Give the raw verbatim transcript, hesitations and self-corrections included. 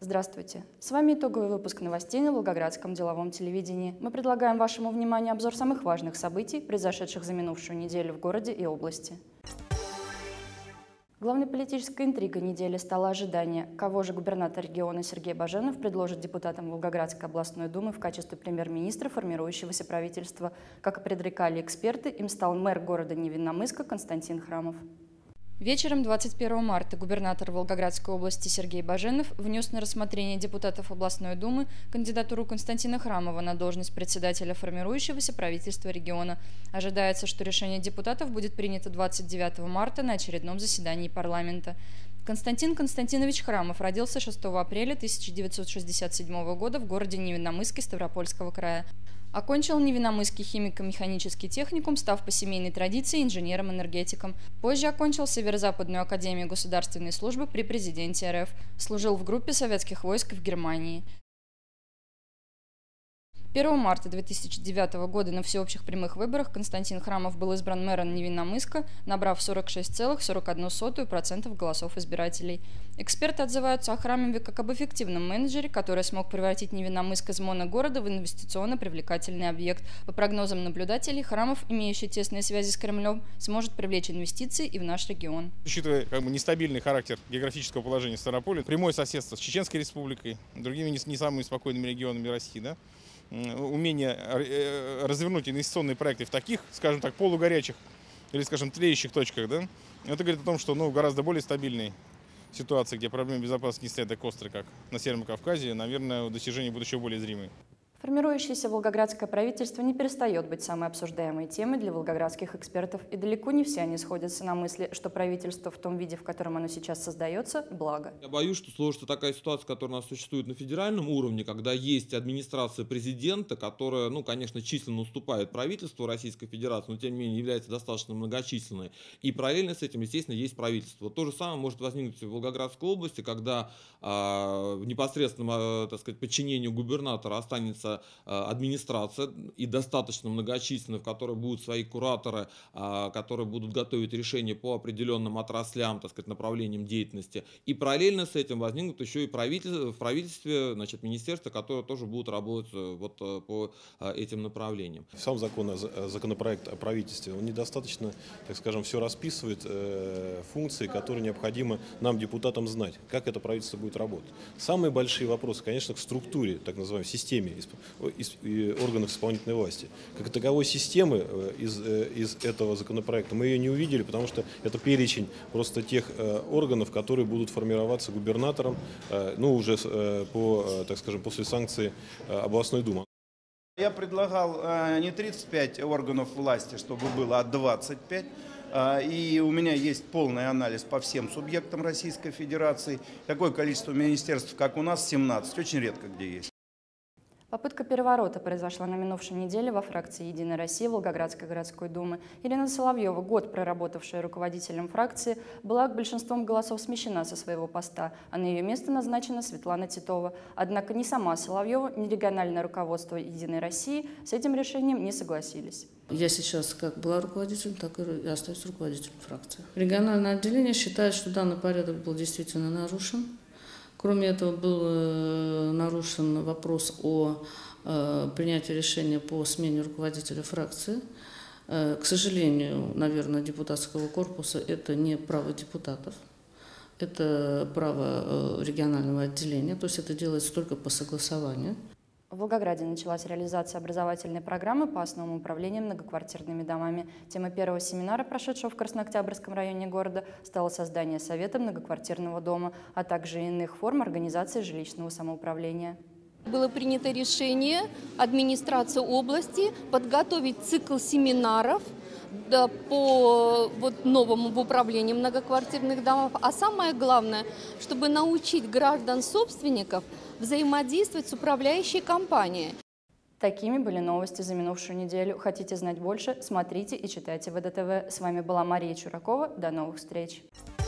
Здравствуйте! С вами итоговый выпуск новостей на Волгоградском деловом телевидении. Мы предлагаем вашему вниманию обзор самых важных событий, произошедших за минувшую неделю в городе и области. Главной политической интригой недели стало ожидание, кого же губернатор региона Сергей Баженов предложит депутатам Волгоградской областной думы в качестве премьер-министра формирующегося правительства. Как и предрекали эксперты, им стал мэр города Невинномысска Константин Храмов. Вечером двадцать первого марта губернатор Волгоградской области Сергей Баженов внес на рассмотрение депутатов областной думы кандидатуру Константина Храмова на должность председателя формирующегося правительства региона. Ожидается, что решение депутатов будет принято двадцать девятого марта на очередном заседании парламента. Константин Константинович Храмов родился шестого апреля тысяча девятьсот шестьдесят седьмого года в городе Невинномысске Ставропольского края. Окончил Невинномысский химико-механический техникум, став по семейной традиции инженером-энергетиком. Позже окончил Северо-Западную академию государственной службы при президенте эр эф. Служил в группе советских войск в Германии. первого марта две тысячи девятого года на всеобщих прямых выборах Константин Храмов был избран мэром Невинномысска, набрав сорок шесть целых сорок одну сотую процента голосов избирателей. Эксперты отзываются о Храмове как об эффективном менеджере, который смог превратить Невинномысск из моногорода в инвестиционно привлекательный объект. По прогнозам наблюдателей, Храмов, имеющий тесные связи с Кремлем, сможет привлечь инвестиции и в наш регион. Учитывая как бы нестабильный характер географического положения Ставрополя, прямое соседство с Чеченской республикой, другими не, не самыми спокойными регионами России, да, умение развернуть инвестиционные проекты в таких, скажем так, полугорячих или, скажем, тлеющих точках, да, это говорит о том, что ну, гораздо более стабильной ситуации, где проблемы безопасности не стоят так остры, как на Северном Кавказе, наверное, достижения будут еще более зримые. Формирующееся волгоградское правительство не перестает быть самой обсуждаемой темой для волгоградских экспертов, и далеко не все они сходятся на мысли, что правительство в том виде, в котором оно сейчас создается, благо. Я боюсь, что сложится такая ситуация, которая у нас существует на федеральном уровне, когда есть администрация президента, которая, ну, конечно, численно уступает правительству Российской Федерации, но тем не менее является достаточно многочисленной. И параллельно с этим, естественно, есть правительство. То же самое может возникнуть в Волгоградской области, когда э, в непосредственном, э, так сказать, подчинении губернатора останется администрация и достаточно многочисленная, в которой будут свои кураторы, которые будут готовить решения по определенным отраслям, так сказать, направлениям деятельности. И параллельно с этим возникнут еще и правительство, в правительстве, значит, министерства, которые тоже будут работать вот по этим направлениям. Сам закон, законопроект о правительстве, он недостаточно, так скажем, все расписывает функции, которые необходимо нам, депутатам, знать, как это правительство будет работать. Самые большие вопросы, конечно, к структуре, так называемой системе из органов исполнительной власти. Как таковой системы из, из этого законопроекта мы ее не увидели, потому что это перечень просто тех органов, которые будут формироваться губернатором, ну уже по, так скажем, после санкции областной думы. Я предлагал не тридцать пять органов власти, чтобы было, а двадцать пять. И у меня есть полный анализ по всем субъектам Российской Федерации. Такое количество министерств, как у нас, семнадцать, очень редко где есть. Попытка переворота произошла на минувшей неделе во фракции «Единой России» Волгоградской городской думы. Ирина Соловьева, год проработавшая руководителем фракции, была большинством голосов смещена со своего поста, а на ее место назначена Светлана Титова. Однако ни сама Соловьева, ни региональное руководство «Единой России» с этим решением не согласились. Я сейчас как была руководителем, так и остаюсь руководителем фракции. Региональное отделение считает, что данный порядок был действительно нарушен. Кроме этого, был нарушен вопрос о принятии решения по смене руководителя фракции. К сожалению, наверное, депутатского корпуса это не право депутатов, это право регионального отделения, то есть это делается только по согласованию. В Волгограде началась реализация образовательной программы по основам управления многоквартирными домами. Тема первого семинара, прошедшего в Краснооктябрьском районе города, стало создание совета многоквартирного дома, а также иных форм организации жилищного самоуправления. Было принято решение администрации области подготовить цикл семинаров да, по вот, новому в управлении многоквартирных домов. А самое главное, чтобы научить граждан-собственников взаимодействовать с управляющей компанией. Такими были новости за минувшую неделю. Хотите знать больше? Смотрите и читайте вэ дэ тэ вэ. С вами была Мария Чуракова. До новых встреч!